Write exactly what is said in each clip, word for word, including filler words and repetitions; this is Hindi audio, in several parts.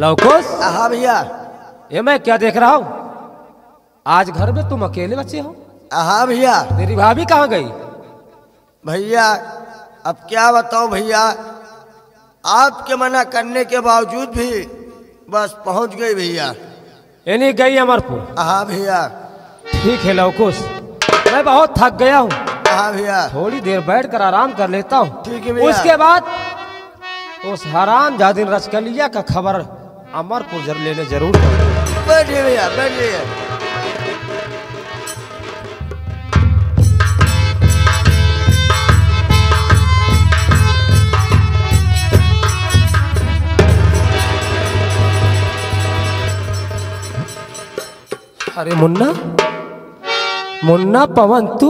लवकुश। हाँ भैया। ये मैं क्या देख रहा हूँ? आज घर में तुम अकेले बच्चे हो? हाँ भैया। तेरी भाभी कहाँ गई? भैया अब क्या बताऊं भैया, आपके मना करने के बावजूद भी बस पहुंच गई भैया। ये नहीं गई अमरपुर? हाँ भैया। ठीक है लवकुश, मैं बहुत थक गया हूँ। हाँ भैया। थोड़ी देर बैठकर आराम कर लेता हूँ। ठीक है भैया। उसके बाद उस हराम जादिन रचकलिया का खबर अमरपुर जर लेने जरूर जाऊंगा। बैठिए भैया, बैठिए। अरे मुन्ना, मुन्ना पवन तू,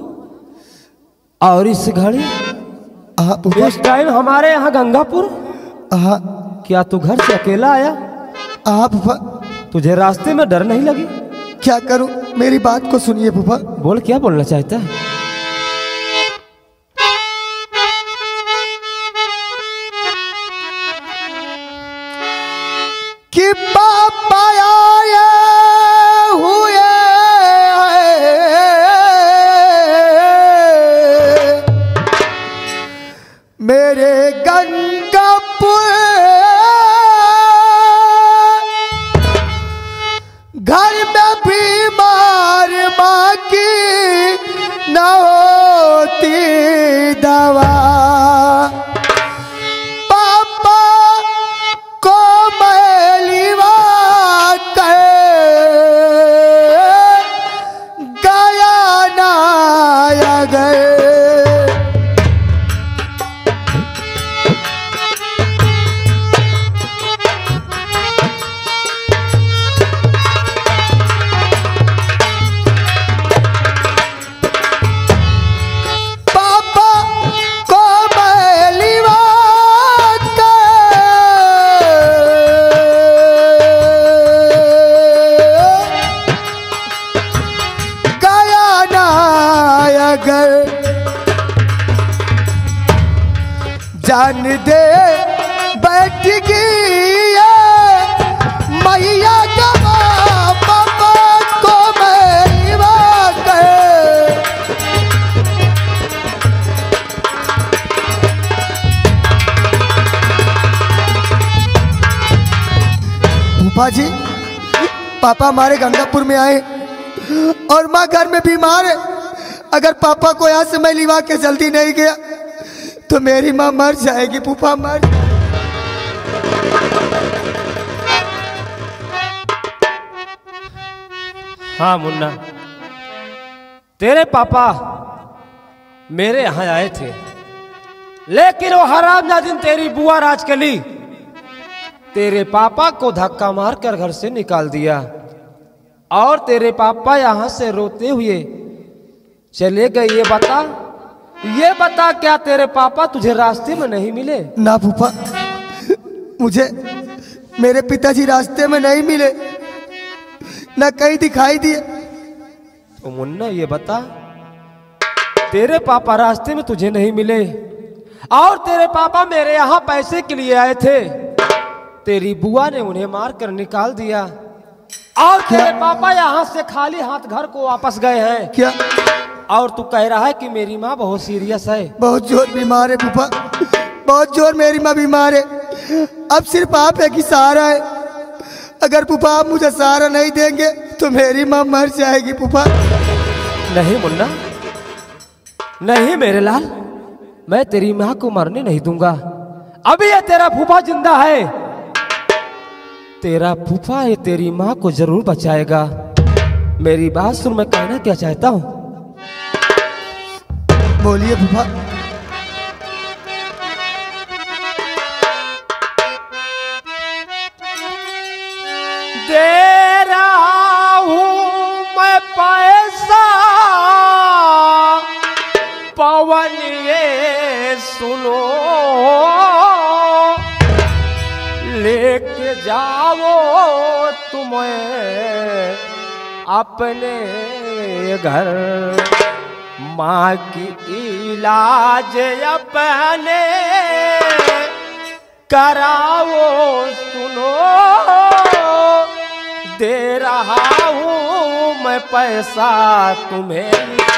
और इस घड़ी इस टाइम हमारे यहाँ गंगापुर? हाँ। क्या तू घर से अकेला आया? हाँ फूफा। तुझे रास्ते में डर नहीं लगी? क्या करूं, मेरी बात को सुनिए फूफा। बोल, क्या बोलना चाहता है? कि पापा आए हुए मेरे गंगापुर, घर में बीमार माँ की न होती दवा, पापा को मैलिवा कर गया ना गए। जान दे बैठ गई मैया का पापा को मैलिवा कर। फूफा जी, पापा हमारे गंगापुर में आए और माँ घर में बीमार है। अगर पापा को यहाँ से मैं लिवा के जल्दी नहीं गया तो मेरी माँ मर जाएगी। फूफा मर। हाँ मुन्ना, तेरे पापा मेरे यहाँ आए थे, लेकिन वो हरामजादी तेरी बुआ राजकली तेरे पापा को धक्का मारकर घर से निकाल दिया और तेरे पापा यहाँ से रोते हुए चले गए। ये बता, ये बता, क्या तेरे पापा तुझे रास्ते में नहीं मिले? ना फूफा, मुझे मेरे पिताजी रास्ते में नहीं मिले, ना कहीं दिखाई दिए। तो मुन्ना ये बता, तेरे पापा रास्ते में तुझे नहीं मिले और तेरे पापा मेरे यहाँ पैसे के लिए आए थे, तेरी बुआ ने उन्हें मारकर निकाल दिया और तेरे पापा यहाँ से खाली हाथ घर को वापस गए हैं। क्या? और तू कह रहा है कि मेरी माँ बहुत सीरियस है? बहुत जोर बीमार है फूफा, बहुत जोर मेरी माँ बीमार है। अब सिर्फ आप है कि सहारा है। अगर फूफा आप मुझे सहारा नहीं देंगे तो मेरी माँ मर जाएगी फूफा। नहीं मुन्ना, नहीं मेरे लाल, मैं तेरी माँ को मरने नहीं दूंगा। अभी ये तेरा फूफा जिंदा है, तेरा फूफा ये तेरी माँ को जरूर बचाएगा। मेरी बात सुन, मैं कहना क्या चाहता हूँ। बोलिए फूफा। दे रहा हूँ मैं पैसा पवन, ये सुनो, लेके जाओ तुम्हें अपने घर, माँ की इलाज अपने कराओ सुनो, दे रहा हूँ मैं पैसा तुम्हें।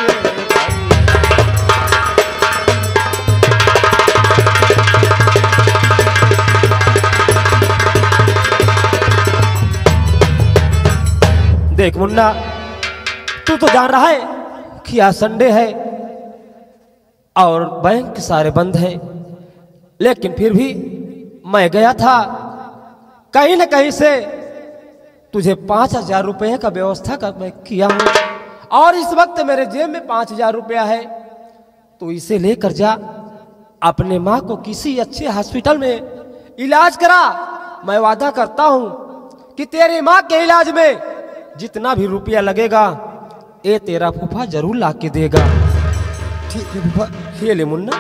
देख मुन्ना, तू तो जान रहा है कि आज संडे है और बैंक सारे बंद हैं, लेकिन फिर भी मैं गया था कहीं न कहीं से तुझे पांच हजार रुपये का व्यवस्था कर मैं किया हूं, और इस वक्त मेरे जेब में पांच हजार रुपया है। तो इसे लेकर जा, अपने माँ को किसी अच्छे हॉस्पिटल में इलाज करा। मैं वादा करता हूं कि तेरी माँ के इलाज में जितना भी रुपया लगेगा ये तेरा फूफा जरूर ला के देगा। ठीक है फूफा। ये ले मुन्ना।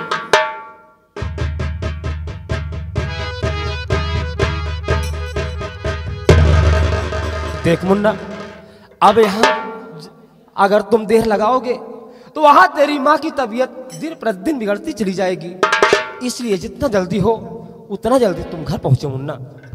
देख मुन्ना, अब यहाँ अगर तुम देर लगाओगे तो वहां तेरी माँ की तबीयत दिन प्रतिदिन बिगड़ती चली जाएगी, इसलिए जितना जल्दी हो उतना जल्दी तुम घर पहुंचो मुन्ना।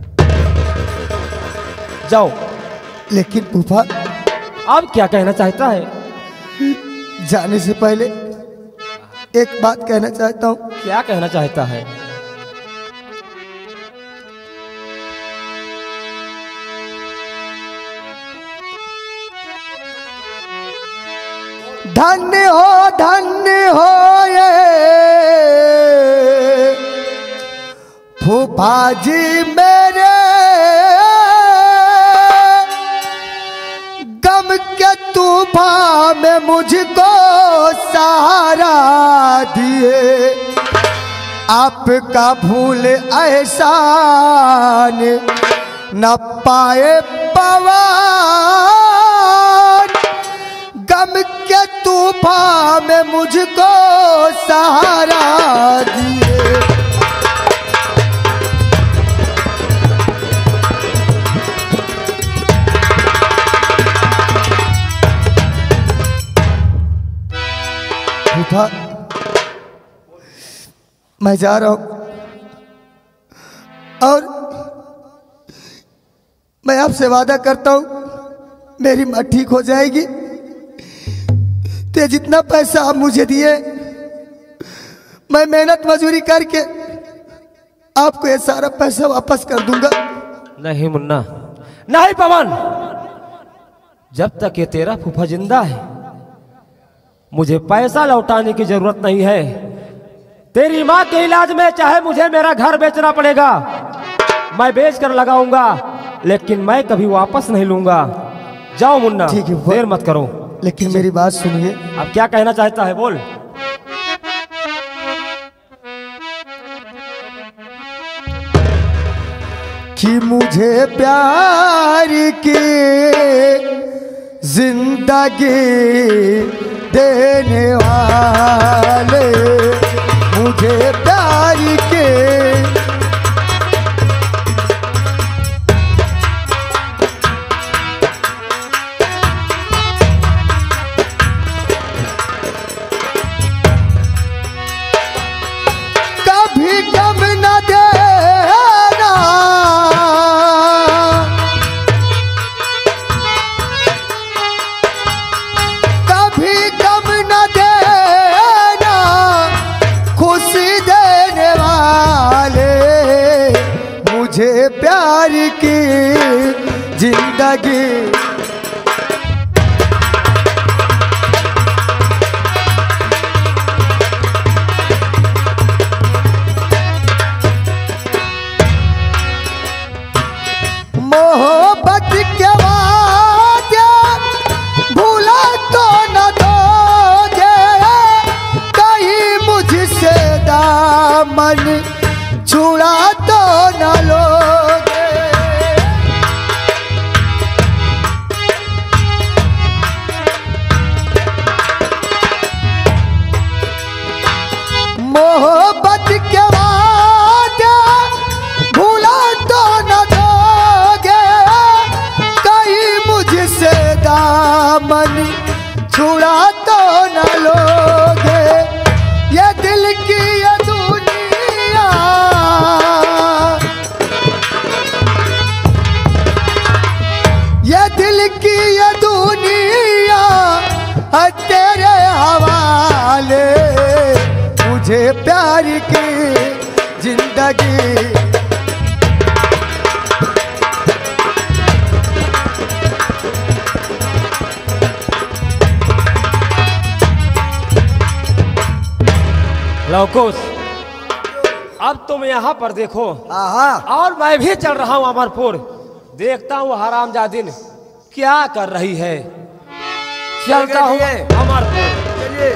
जाओ। लेकिन फूफा, अब क्या कहना चाहता है? जाने से पहले एक बात कहना चाहता हूँ। क्या कहना चाहता है? धन्य हो धन्य हो ये फूफा जी मेरे, गम के तूफान में मुझको सहारा दिए। आपका भूल एहसान न पाए पवन, गम के तूफान में मुझको सहारा दिए। फूफा, मैं जा रहा हूं और मैं आपसे वादा करता हूं मेरी माँ ठीक हो जाएगी तो जितना पैसा आप मुझे दिए मैं मेहनत मजदूरी करके आपको ये सारा पैसा वापस कर दूंगा। नहीं मुन्ना, नहीं पवन, जब तक ये तेरा फूफा जिंदा है मुझे पैसा लौटाने की जरूरत नहीं है। तेरी माँ के इलाज में चाहे मुझे मेरा घर बेचना पड़ेगा, मैं बेच कर लगाऊंगा, लेकिन मैं कभी वापस नहीं लूंगा। जाओ मुन्ना, ठीक है, देर मत करो। लेकिन मेरी बात सुनिए। अब क्या कहना चाहता है बोल। कि मुझे प्यार की जिंदगी देने वाले, मुझे प्यार के कभी गम न देना, कभी गम न देना, खुशी देने वाले, मुझे प्यार की जिंदगी मोहब्बत के वादे भूला तो न दोगे, कहीं मुझसे दामन छुड़ा तो न लोगे। मोहब्बत के वादे भूला तो न दोगे, कहीं मुझसे दामन छुड़ा तो न लोगे। ये दिल की ये दुनिया की ये दुनिया है तेरे हवाले, मुझे प्यार की जिंदगी। लवकुश, अब तुम यहाँ पर देखो। आहा। और मैं भी चल रहा हूँ अमरपुर, देखता हूँ हरामजादिन क्या कर रही है। चलता हूँ अमरपुर। चलिए।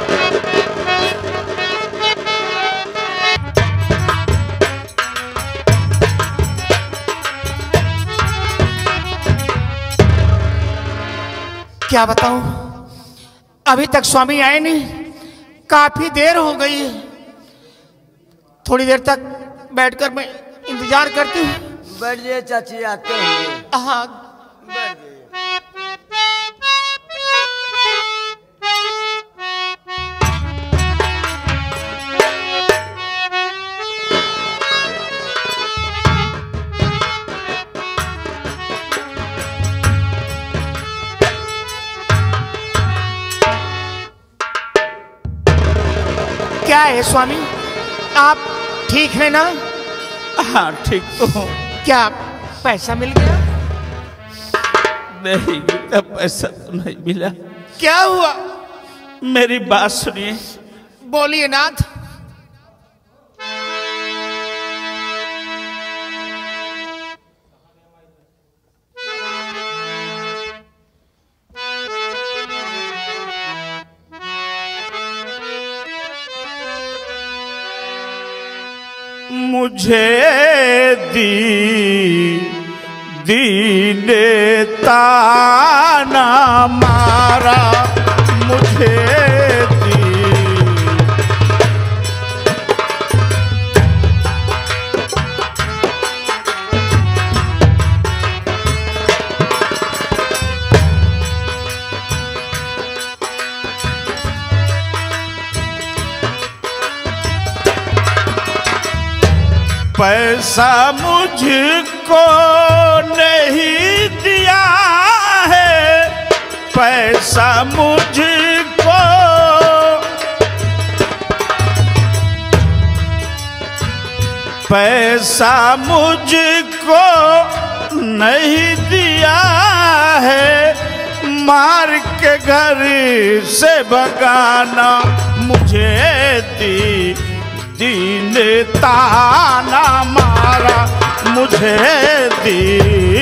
क्या बताऊं, अभी तक स्वामी आए नहीं, काफी देर हो गई है। थोड़ी देर तक बैठकर मैं इंतजार करती हूँ। बैठ जाइए चाची, आते होंगे। हाँ, बैठ जाइए। क्या है स्वामी, आप ठीक है ना? हाँ ठीक तो हूँ। क्या पैसा मिल गया? नहीं गीता, पैसा तो नहीं मिला। क्या हुआ? मेरी बात सुनिए। बोलिए नाथ। मुझे दी दीने ताना मारा, मुझे दी पैसा मुझको नहीं दिया है, पैसा मुझको पैसा मुझको नहीं दिया है, मार के घर से भगाना मुझे दी दीन ताना मारा, मुझे दी।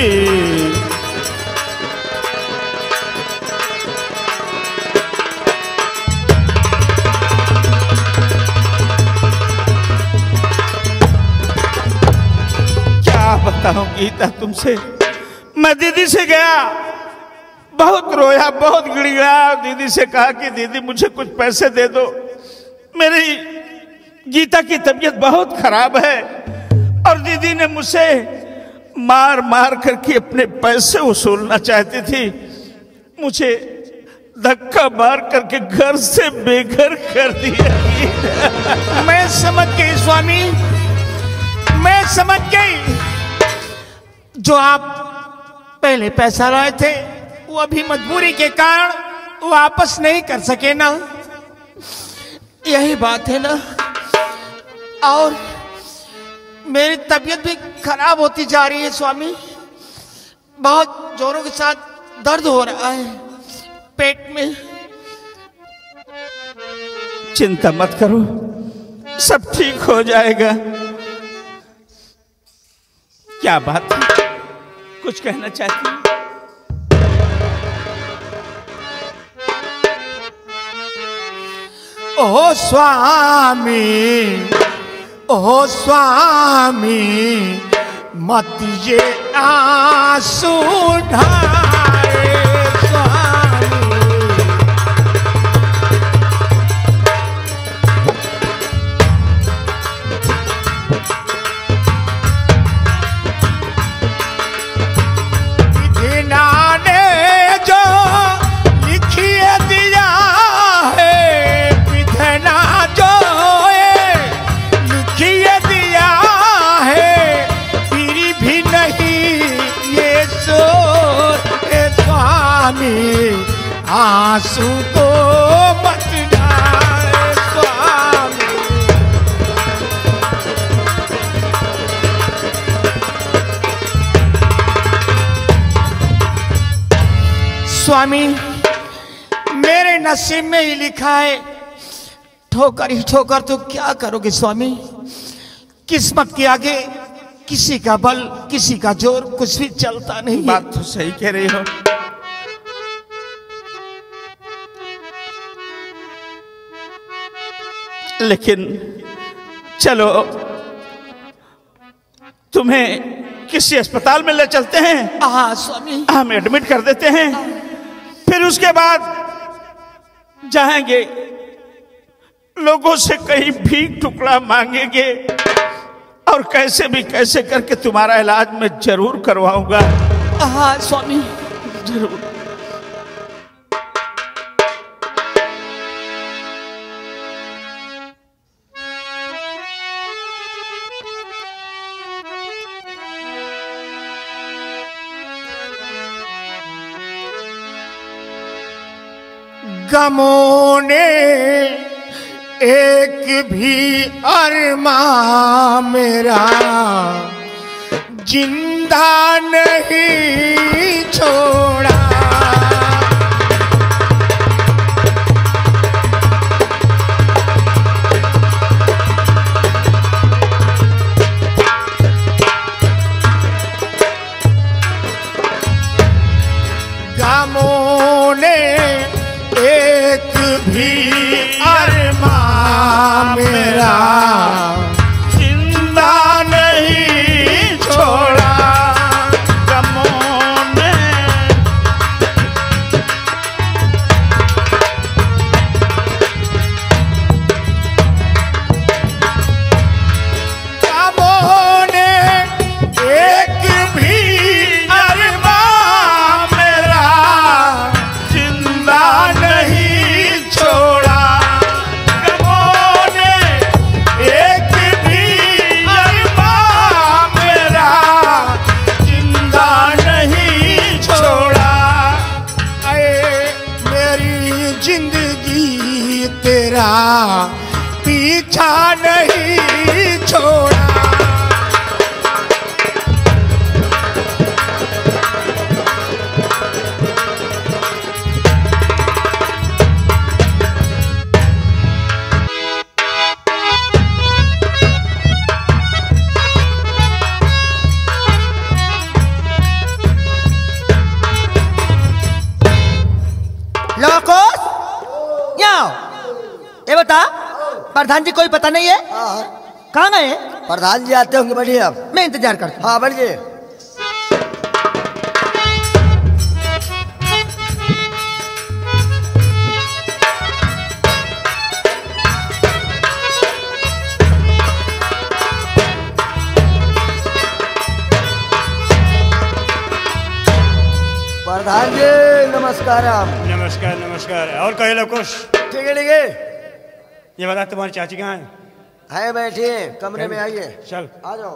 क्या बताऊं गीता तुमसे, मैं दीदी से गया, बहुत रोया, बहुत गिड़गिड़ाया, दीदी से कहा कि दीदी मुझे कुछ पैसे दे दो, मेरी गीता की तबीयत बहुत खराब है। और दीदी ने मुझसे मार मार करके अपने पैसे वसूलना चाहती थी, मुझे धक्का मार करके घर से बेघर कर दिया। मैं समझ गई स्वामी, मैं समझ गई। जो आप पहले पैसा लाए थे वो अभी मजबूरी के कारण वापस नहीं कर सके ना, यही बात है ना। और मेरी तबीयत भी खराब होती जा रही है स्वामी, बहुत जोरों के साथ दर्द हो रहा है पेट में। चिंता मत करो, सब ठीक हो जाएगा। क्या बात है, कुछ कहना चाहती हूँ? ओ स्वामी, ओ स्वामी, मत ये आंसू ढाए स्वामी। विधिना ने जो लिखिए दिया है, विधना जो लिखिए दिया है, फिर भी नहीं ये सो स्वामी आंसू को मत ढाए स्वामी। स्वामी मेरे नसीब में ही लिखा है ठोकर ही ठोकर, तो क्या करोगे स्वामी? किस्मत के आगे किसी का बल किसी का जोर कुछ भी चलता नहीं। बात तो सही कह रही हो, लेकिन चलो तुम्हें किसी अस्पताल में ले चलते हैं। हाँ स्वामी, हम एडमिट कर देते हैं, फिर उसके बाद जाएंगे, लोगों से कहीं भीख टुकड़ा मांगेंगे और कैसे भी कैसे करके तुम्हारा इलाज मैं जरूर करवाऊंगा। हाँ स्वामी जरूर। गमों ने एक भी अरमां मेरा जिंदा नहीं छोड़ा। गमों ने एक भी अरमां मेरा जिंदा नहीं छोड़ा। गमों ने गमों ने एक भी अरमां मेरा जिंदा नहीं छोड़ा। गमों ने एक भी अरमां मेरा जिंदा नहीं छोड़ा। ऐ मेरी जिंदगी तेरा पीछा नहीं छोड़ा। लौकोस, यहाँ ये बता, प्रधान जी कोई पता नहीं है? कहाँ गए? प्रधान जी आते होंगे, बढ़िए आप। मैं इंतजार करता हूँ। हाँ बढ़िए। प्रधान जी नमस्कार। आप नमस्कार नमस्कार। और कहे लो कुछ? ठीक है ठीक है। ये बता तुम्हारी चाची कहाँ है? है बैठिए, कमरे में आइए। चल आ जाओ।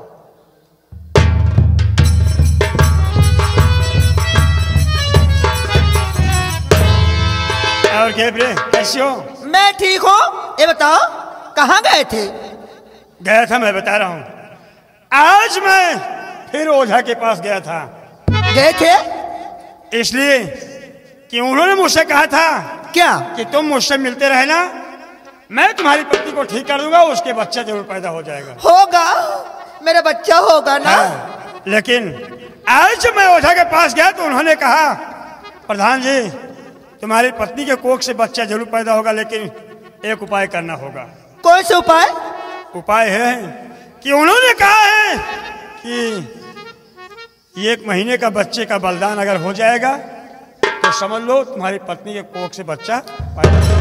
और क्या प्रिय, कैसी हो? मैं ठीक हूँ। ये बताओ कहाँ गए थे? गया था, मैं बता रहा हूँ। आज मैं फिर ओझा के पास गया था। गए थे इसलिए कि उन्होंने मुझसे कहा था क्या? कि तुम मुझसे मिलते रहना, मैं तुम्हारी पत्नी को ठीक कर दूंगा, उसके बच्चा जरूर पैदा हो जाएगा। होगा, मेरा बच्चा होगा ना। हाँ, लेकिन आज जब मैं ओझा के पास गया तो उन्होंने कहा प्रधान जी तुम्हारी पत्नी के कोख से बच्चा जरूर पैदा होगा, लेकिन एक उपाय करना होगा। कौन सा उपाय? उपाय है कि उन्होंने कहा है कि एक महीने का बच्चे का बलिदान अगर हो जाएगा तो समझ लो तुम्हारी पत्नी के कोख से बच्चा पैदा हो।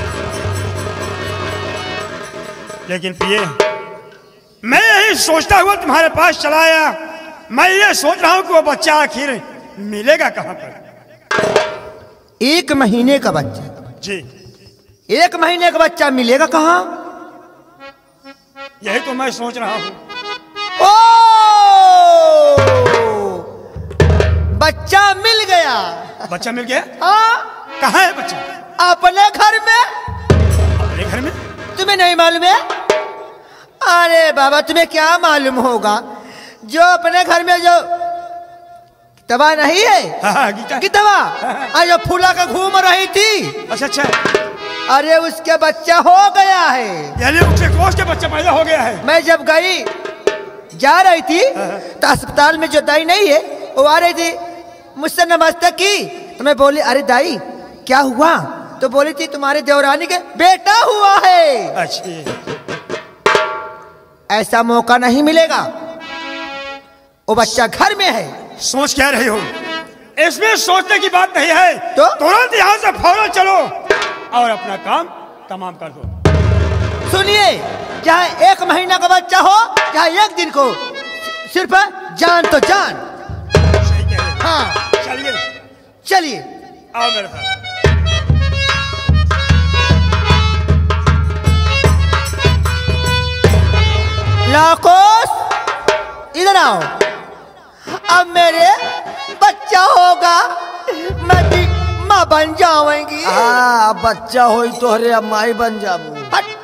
लेकिन प्रिय, मैं यही सोचता हुआ तुम्हारे पास चला आया। मैं ये सोच रहा हूं कि वो बच्चा आखिर मिलेगा कहां पर। एक महीने का बच्चा? जी, एक महीने का बच्चा मिलेगा कहाँ? यही तो मैं सोच रहा हूं। ओ बच्चा मिल गया। बच्चा मिल गया? हाँ। कहाँ है बच्चा? अपने घर में। अपने घर में? तुम्हें नहीं मालूम है? अरे बाबा तुम्हें क्या मालूम होगा, जो अपने घर में जो दवा नहीं है, हाँ, हाँ, गीता की दवा, हाँ, जो फूला का घूम रही थी। अच्छा अच्छा। अरे उसके बच्चा हो गया है। यानी उसके कोष के बच्चा पैदा हो गया है। मैं जब गई जा रही थी तो अस्पताल में जो दाई नहीं है वो आ रही थी, मुझसे नमस्ते की तो मैं बोली अरे दाई क्या हुआ, तो बोली थी तुम्हारे देवरानी के बेटा हुआ है। अच्छा। ऐसा मौका नहीं मिलेगा, वो बच्चा घर में है। सोच क्या रही हो? इसमें सोचने की बात नहीं है। तो तुरंत यहाँ से फौरन चलो और अपना काम तमाम कर दो। सुनिए, चाहे एक महीना का बच्चा हो चाहे एक दिन को, सिर्फ जान तो जान। सही कह रहे हैं। हाँ चलिए चलिए आओ मेरे साथ। लाकोस इधर आओ। अब मेरे बच्चा होगा, मैं भी माँ बन जाऊंगी। हाँ अब बच्चा हो तो अरे अब माई बन जाबू।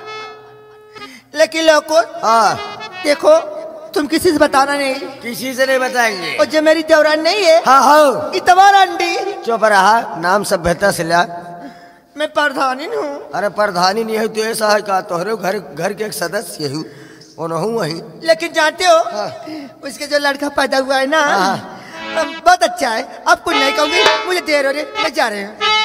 लेकिन लाकोस हाँ देखो तुम किसी से बताना नहीं। किसी से नहीं बताएंगे। और जो मेरी देवरानी नहीं है, हाँ हाँ इतवार अंडी। चुप रहा, नाम सभ्यता से लिया। मैं प्रधानी हूँ। अरे प्रधानी नहीं है तो ऐसा है का, तोहरे घर घर के एक सदस्य हूँ वही वही। लेकिन जानते हो हाँ। उसके जो लड़का पैदा हुआ है ना, हाँ। बहुत अच्छा है। अब कुछ नहीं कहूँगी, मुझे देर हो रही, मैं जा रही हूँ।